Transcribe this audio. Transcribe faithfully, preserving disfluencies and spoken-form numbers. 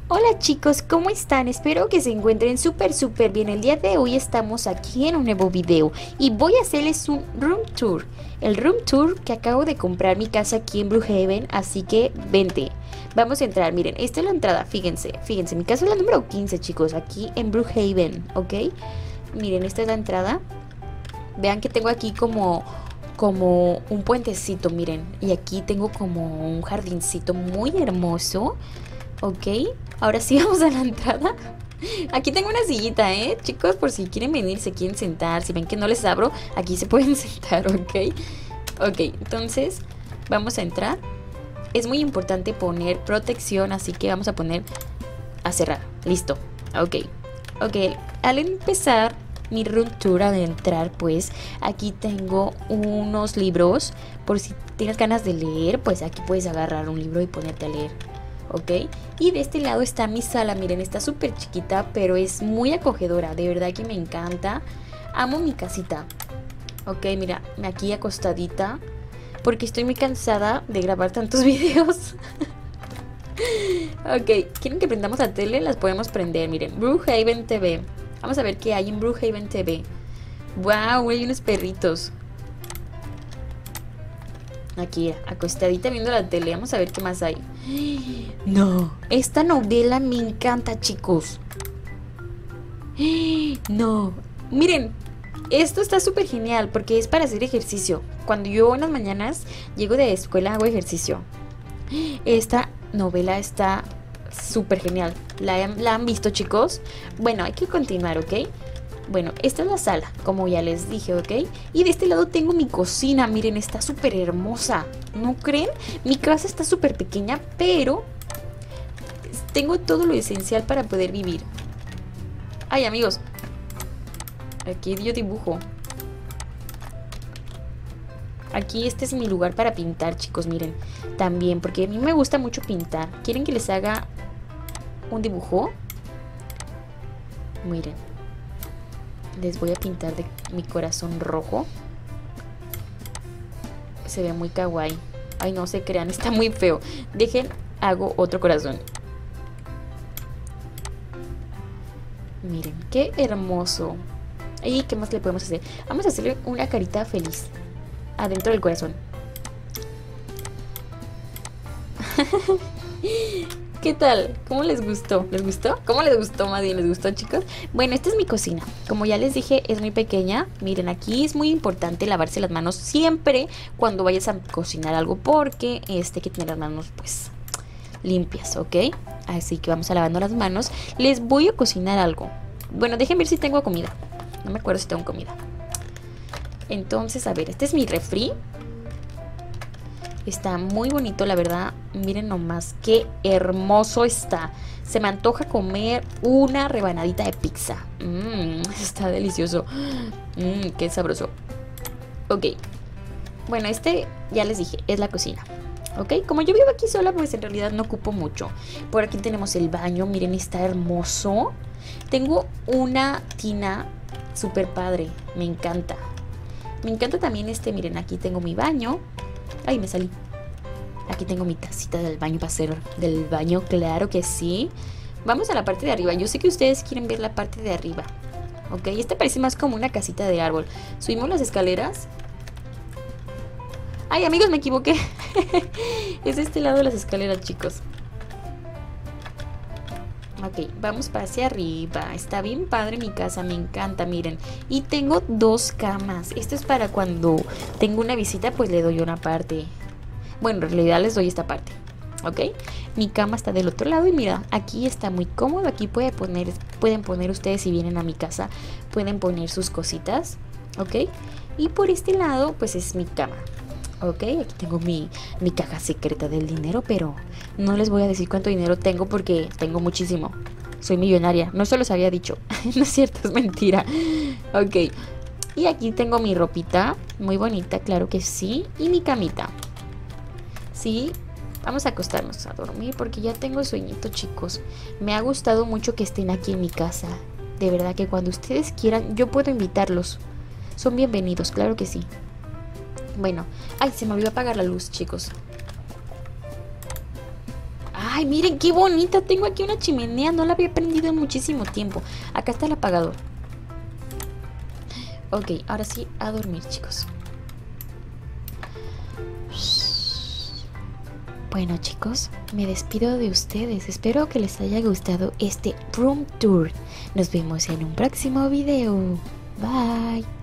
Hola chicos, ¿cómo están? Espero que se encuentren súper súper bien. El día de hoy estamos aquí en un nuevo video y voy a hacerles un room tour. El room tour que acabo de comprar mi casa aquí en Brookhaven, así que vente. Vamos a entrar, miren, esta es la entrada, fíjense, fíjense, mi casa es la número quince chicos, aquí en Brookhaven, ¿ok? Miren, esta es la entrada. Vean que tengo aquí como, como un puentecito, miren, y aquí tengo como un jardincito muy hermoso. Ok, ahora sí vamos a la entrada. Aquí tengo una sillita, ¿eh? Chicos, por si quieren venir, se quieren sentar. Si ven que no les abro, aquí se pueden sentar, ¿ok? Ok, entonces vamos a entrar. Es muy importante poner protección, así que vamos a poner a cerrar. Listo, ok. Ok, al empezar mi room tour, al entrar, pues aquí tengo unos libros. Por si tienes ganas de leer, pues aquí puedes agarrar un libro y ponerte a leer. ¿Ok? Y de este lado está mi sala, miren, está súper chiquita, pero es muy acogedora, de verdad que me encanta. Amo mi casita. Ok, mira, aquí acostadita, porque estoy muy cansada de grabar tantos videos. Ok, ¿quieren que prendamos la tele? Las podemos prender, miren, Brookhaven T V. Vamos a ver qué hay en Brookhaven T V. Wow, hay unos perritos. Aquí, acostadita viendo la tele. Vamos a ver qué más hay. No, esta novela me encanta, chicos. No, miren, esto está súper genial porque es para hacer ejercicio. Cuando yo en las mañanas llego de escuela hago ejercicio. Esta novela está súper genial. ¿La, ¿La han visto, chicos? Bueno, hay que continuar, ¿ok? Bueno, esta es la sala, como ya les dije, ¿ok? Y de este lado tengo mi cocina, miren, está súper hermosa, ¿no creen? Mi casa está súper pequeña, pero tengo todo lo esencial para poder vivir. Ay, amigos, aquí yo dibujo. Aquí este es mi lugar para pintar, chicos, miren. También, porque a mí me gusta mucho pintar. ¿Quieren que les haga un dibujo? Miren. Les voy a pintar de mi corazón rojo. Se ve muy kawaii. Ay, no se crean, está muy feo. Dejen, hago otro corazón. Miren, qué hermoso. ¿Y qué más le podemos hacer? Vamos a hacerle una carita feliz adentro del corazón. ¿Qué tal? ¿Cómo les gustó? ¿Les gustó? ¿Cómo les gustó, más bien? ¿Les gustó, chicos? Bueno, esta es mi cocina. Como ya les dije, es muy pequeña. Miren, aquí es muy importante lavarse las manos siempre cuando vayas a cocinar algo, porque este, hay que tener las manos, pues, limpias, ¿ok? Así que vamos a lavando las manos. Les voy a cocinar algo. Bueno, déjenme ver si tengo comida. No me acuerdo si tengo comida. Entonces, a ver, este es mi refri. Está muy bonito, la verdad. Miren nomás qué hermoso está. Se me antoja comer una rebanadita de pizza. Mmm, está delicioso. Mmm, qué sabroso. Ok. Bueno, este ya les dije, es la cocina. Ok, como yo vivo aquí sola, pues en realidad no ocupo mucho. Por aquí tenemos el baño, miren, está hermoso. Tengo una tina súper padre, me encanta. Me encanta también este, miren, aquí tengo mi baño. Ay, me salí. Aquí tengo mi tacita del baño para hacer del baño, claro que sí. Vamos a la parte de arriba. Yo sé que ustedes quieren ver la parte de arriba. Ok, este parece más como una casita de árbol. Subimos las escaleras. Ay, amigos, me equivoqué. Es de este lado de las escaleras, chicos. Ok, vamos para hacia arriba. Está bien padre mi casa, me encanta, miren. Y tengo dos camas. Esto es para cuando tengo una visita, pues le doy una parte. Bueno, en realidad les doy esta parte. Ok, mi cama está del otro lado y mira, aquí está muy cómodo. Aquí puede poner, pueden poner ustedes, si vienen a mi casa, pueden poner sus cositas. Ok, y por este lado, pues es mi cama. Ok, aquí tengo mi, mi caja secreta del dinero, pero no les voy a decir cuánto dinero tengo porque tengo muchísimo. Soy millonaria, no se los había dicho. No es cierto, es mentira. Ok, y aquí tengo mi ropita, muy bonita, claro que sí. Y mi camita. Sí, vamos a acostarnos a dormir porque ya tengo sueñito, chicos. Me ha gustado mucho que estén aquí en mi casa. De verdad que cuando ustedes quieran, yo puedo invitarlos. Son bienvenidos, claro que sí. Bueno, ay, se me olvidó apagar la luz, chicos. Ay, Ay, miren qué bonita. Tengo aquí una chimenea. No la había prendido en muchísimo tiempo. Acá está el apagador. Ok, ahora sí, a dormir, chicos. Bueno, chicos, me despido de ustedes. Espero que les haya gustado este room tour. Nos vemos en un próximo video. Bye.